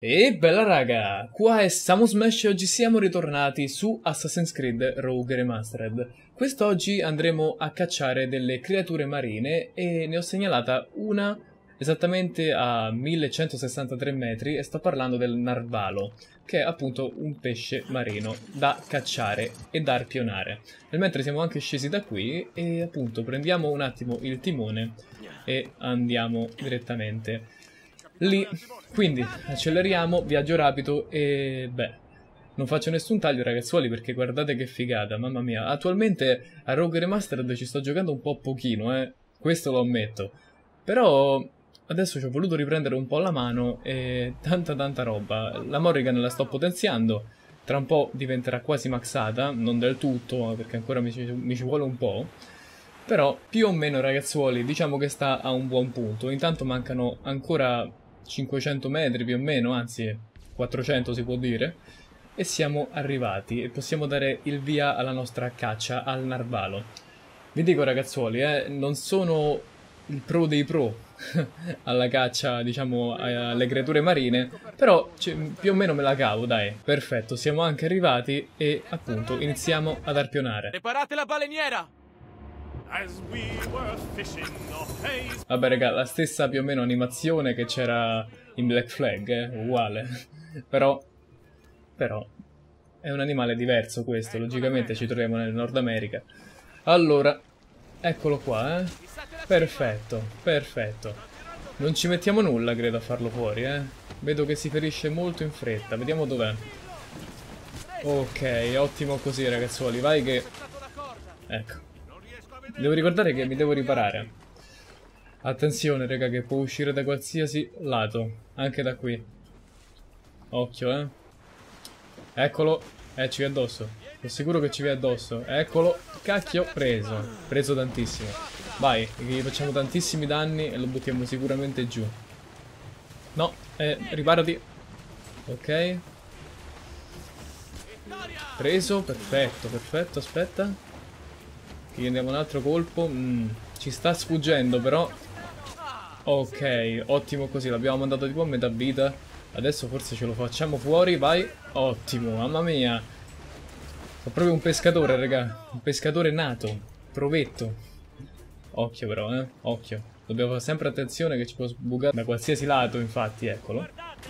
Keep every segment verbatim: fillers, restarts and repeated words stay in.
E bella raga, qua è Samus Smash e oggi siamo ritornati su Assassin's Creed Rogue Remastered. Quest'oggi andremo a cacciare delle creature marine e ne ho segnalata una esattamente a millecentosessantatré metri e sto parlando del narvalo, che è appunto un pesce marino da cacciare e da arpionare. Nel mentre siamo anche scesi da qui e appunto prendiamo un attimo il timone e andiamo direttamente lì. Quindi acceleriamo, viaggio rapido e beh, non faccio nessun taglio ragazzuoli perché guardate che figata, mamma mia. Attualmente a Rogue Remastered ci sto giocando un po' pochino, eh, questo lo ammetto. Però adesso ci ho voluto riprendere un po' la mano e tanta tanta roba. La Morrigan la sto potenziando, tra un po' diventerà quasi maxata, non del tutto perché ancora mi ci, mi ci vuole un po'. Però più o meno ragazzuoli diciamo che sta a un buon punto. Intanto mancano ancora cinquecento metri più o meno, anzi quattrocento si può dire, e siamo arrivati e possiamo dare il via alla nostra caccia al narvalo. Vi dico ragazzuoli, eh, non sono il pro dei pro alla caccia, diciamo, alle creature marine, però più o meno me la cavo, dai. Perfetto, siamo anche arrivati e appunto iniziamo ad arpionare. Preparate la baleniera! Vabbè raga, la stessa più o meno animazione che c'era in Black Flag, eh? Uguale. Però, però, è un animale diverso questo, logicamente ci troviamo nel Nord America. Allora, eccolo qua, eh. Perfetto, perfetto. Non ci mettiamo nulla, credo, a farlo fuori, eh. Vedo che si ferisce molto in fretta, vediamo dov'è. Ok, ottimo così ragazzuoli, vai che... Ecco. Devo ricordare che mi devo riparare. Attenzione raga, che può uscire da qualsiasi lato, anche da qui. Occhio, eh. Eccolo. Eh, ci vi addosso. Sono sicuro che ci vi addosso. Eccolo. Cacchio, preso. Preso tantissimo. Vai, gli facciamo tantissimi danni e lo buttiamo sicuramente giù. No, eh, riparati. Ok. Preso, perfetto, perfetto, aspetta. Gli andiamo un altro colpo. Mm, ci sta sfuggendo però. Ok, ottimo così. L'abbiamo mandato tipo a metà vita. Adesso forse ce lo facciamo fuori. Vai. Ottimo, mamma mia. Sono proprio un pescatore, raga. Un pescatore nato. Provetto. Occhio però, eh. Occhio. Dobbiamo fare sempre attenzione che ci può sbucare da qualsiasi lato, infatti, eccolo.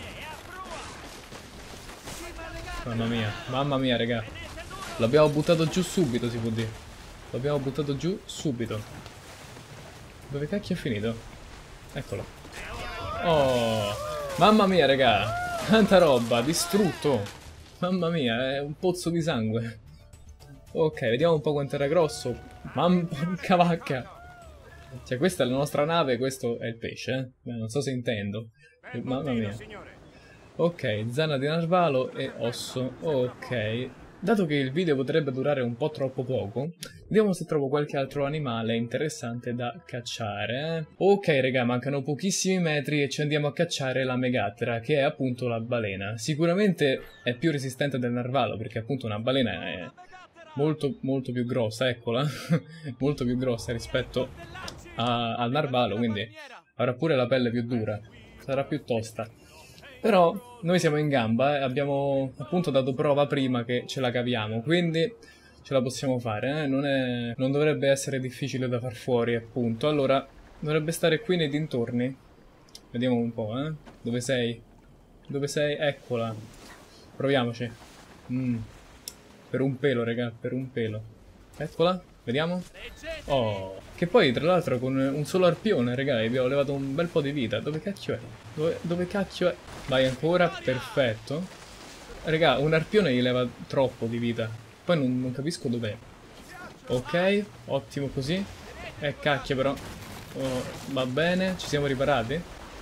Mamma mia, mamma mia, raga. L'abbiamo buttato giù subito, si può dire. L'abbiamo buttato giù subito. Dove cacchio è finito? Eccolo. Oh, mamma mia raga. Tanta roba, distrutto. Mamma mia, è un pozzo di sangue. Ok, vediamo un po' quanto era grosso. Mamma porca vacca. Cioè questa è la nostra nave, questo è il pesce, eh? Beh, non so se intendo. Mamma mia. Ok, zana di narvalo e osso. Ok. Dato che il video potrebbe durare un po' troppo poco, vediamo se trovo qualche altro animale interessante da cacciare. Eh? Ok raga, mancano pochissimi metri e ci andiamo a cacciare la Megathera, che è appunto la balena. Sicuramente è più resistente del narvalo, perché appunto una balena è molto molto più grossa, eccola, molto più grossa rispetto a, al narvalo, quindi avrà pure la pelle più dura, sarà più tosta. Però noi siamo in gamba e eh? abbiamo appunto dato prova prima che ce la caviamo, quindi ce la possiamo fare, eh? non, è... non dovrebbe essere difficile da far fuori appunto. Allora, dovrebbe stare qui nei dintorni. Vediamo un po', eh? Dove sei? Dove sei? Eccola. Proviamoci. Mm. Per un pelo, raga, per un pelo. Eccola, vediamo. Oh, che poi tra l'altro con un solo arpione, raga, abbiamo levato un bel po' di vita. Dove cacchio è? Dove, dove cacchio è? Vai ancora, perfetto. Raga, un arpione gli leva troppo di vita. Poi non, non capisco dov'è. Ok, ottimo così. Eh cacchio però. Oh, va bene, ci siamo riparati?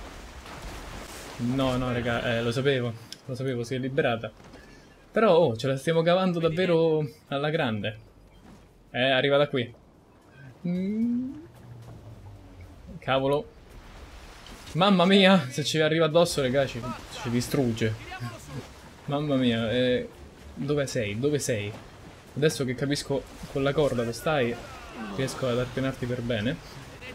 No, no, raga, eh, lo sapevo. Lo sapevo, si è liberata. Però, oh, ce la stiamo cavando davvero alla grande. Eh, arriva da qui. Mm. Cavolo. Mamma mia, se ci arriva addosso, raga, ci, ci distrugge. Mamma mia, eh, dove sei? Dove sei? Adesso che capisco con la corda dove stai, riesco ad arpionarti per bene.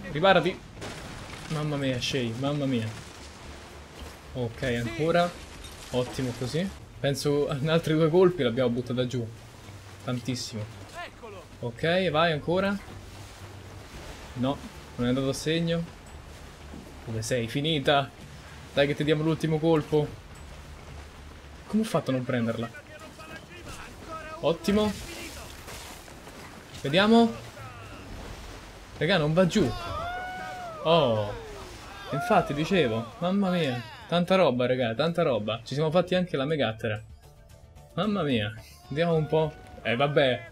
Riparati. Mamma mia, Shay, mamma mia. Ok, ancora. Ottimo così. Penso in altri due colpi l'abbiamo buttata giù. Tantissimo. Ok, vai ancora. No, non è andato a segno. Dove sei? Finita. Dai che ti diamo l'ultimo colpo. Come ho fatto a non prenderla? Ottimo. Vediamo. Raga, non va giù. Oh. Infatti dicevo. Mamma mia. Tanta roba, raga, tanta roba. Ci siamo fatti anche la megattera. Mamma mia. Vediamo un po'. Eh, vabbè.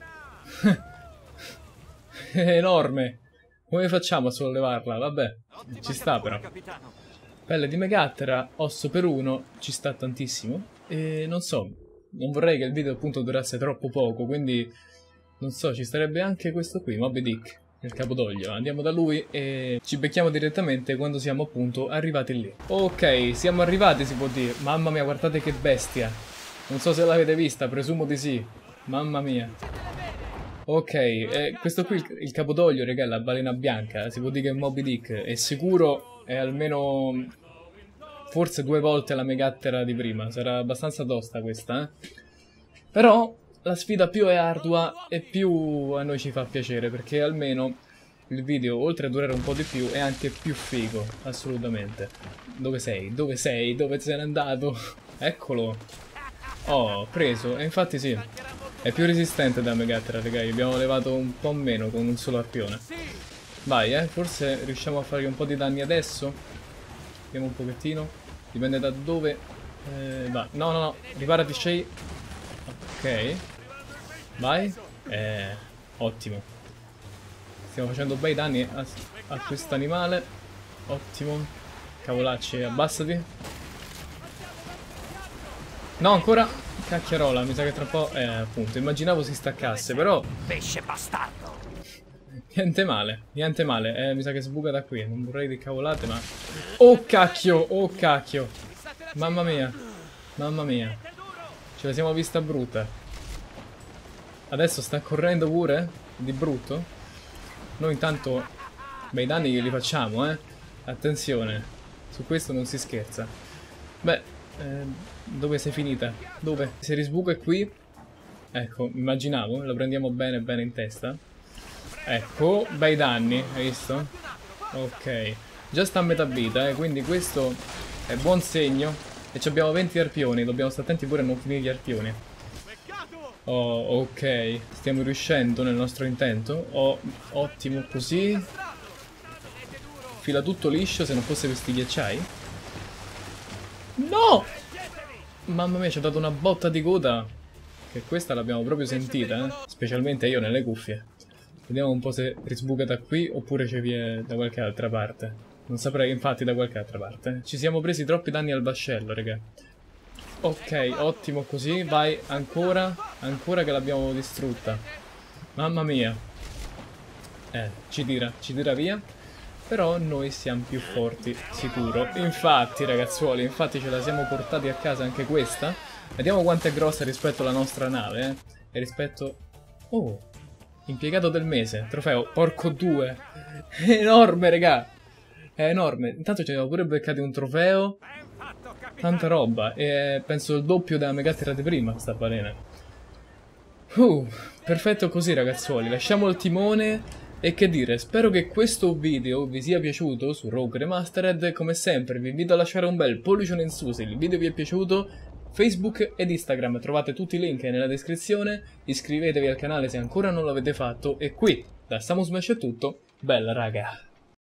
È enorme. Come facciamo a sollevarla? Vabbè. Ci sta però. Pelle di megattera, osso per uno. Ci sta tantissimo. E non so. Non vorrei che il video appunto durasse troppo poco. Quindi non so, ci starebbe anche questo qui, Moby Dick, il capodoglio. Andiamo da lui e ci becchiamo direttamente quando siamo appunto arrivati lì. Ok, siamo arrivati, si può dire. Mamma mia, guardate che bestia. Non so se l'avete vista, presumo di sì. Mamma mia. Ok, eh, questo qui, il, il capodoglio, raga, è la balena bianca. Si può dire che è Moby Dick. È sicuro, è almeno forse due volte la megattera di prima. Sarà abbastanza tosta questa, eh. Però la sfida più è ardua e più a noi ci fa piacere, perché almeno il video, oltre a durare un po' di più, è anche più figo, assolutamente. Dove sei? Dove sei? Dove sei andato? Eccolo. Oh, preso. E infatti sì, è più resistente da megattera, raga. Abbiamo levato un po' meno con un solo arpione. Vai, eh. Forse riusciamo a fargli un po' di danni adesso. Vediamo un pochettino. Dipende da dove... Eh, va. No, no, no. Riparati, Shay. Ok. Vai. Eh, ottimo. Stiamo facendo bei danni a, a quest'animale. Ottimo. Cavolacci, abbassati. No, ancora. Cacchiarola, mi sa che tra un po'... Eh, appunto, immaginavo si staccasse, però... Pesce bastardo. Niente male, niente male. Eh, mi sa che sbuca da qui. Non vorrei di cavolate, ma... Oh, cacchio! Oh, cacchio! Mamma mia. Mamma mia. Ce la siamo vista brutta. Adesso sta correndo pure? Di brutto? Noi intanto bei danni che li facciamo, eh. Attenzione. Su questo non si scherza. Beh, eh, dove sei finita? Dove? Se risbuca è qui. Ecco, immaginavo. La prendiamo bene bene in testa. Ecco, bei danni. Hai visto? Ok. Già sta a metà vita, eh. Quindi questo è buon segno. E abbiamo venti arpioni, dobbiamo stare attenti pure a non finire gli arpioni. Oh, ok. Stiamo riuscendo nel nostro intento. Oh, ottimo così. Fila tutto liscio, se non fosse questi ghiacciai. No! Mamma mia, ci ha dato una botta di coda. Che questa l'abbiamo proprio sentita, eh. Specialmente io nelle cuffie. Vediamo un po' se risbuca da qui oppure ci viene da qualche altra parte. Non saprei infatti da qualche altra parte. Ci siamo presi troppi danni al vascello, raga. Ok, ottimo così. Vai, ancora. Ancora che l'abbiamo distrutta. Mamma mia. Eh, ci tira, ci tira via. Però noi siamo più forti, sicuro. Infatti, ragazzuoli, infatti ce la siamo portati a casa anche questa. Vediamo quanto è grossa rispetto alla nostra nave, eh. E rispetto... Oh, impiegato del mese. Trofeo, porco due. È enorme, raga. È enorme. Intanto ci abbiamo pure beccati un trofeo. Tanta roba. E penso il doppio della megattera di prima, sta balena. Uh, perfetto così, ragazzuoli. Lasciamo il timone. E che dire, spero che questo video vi sia piaciuto su Rogue Remastered. Come sempre vi invito a lasciare un bel pollicione in su se il video vi è piaciuto. Facebook ed Instagram trovate tutti i link nella descrizione. Iscrivetevi al canale se ancora non l'avete fatto. E qui, da Samus Smash è tutto. Bella raga.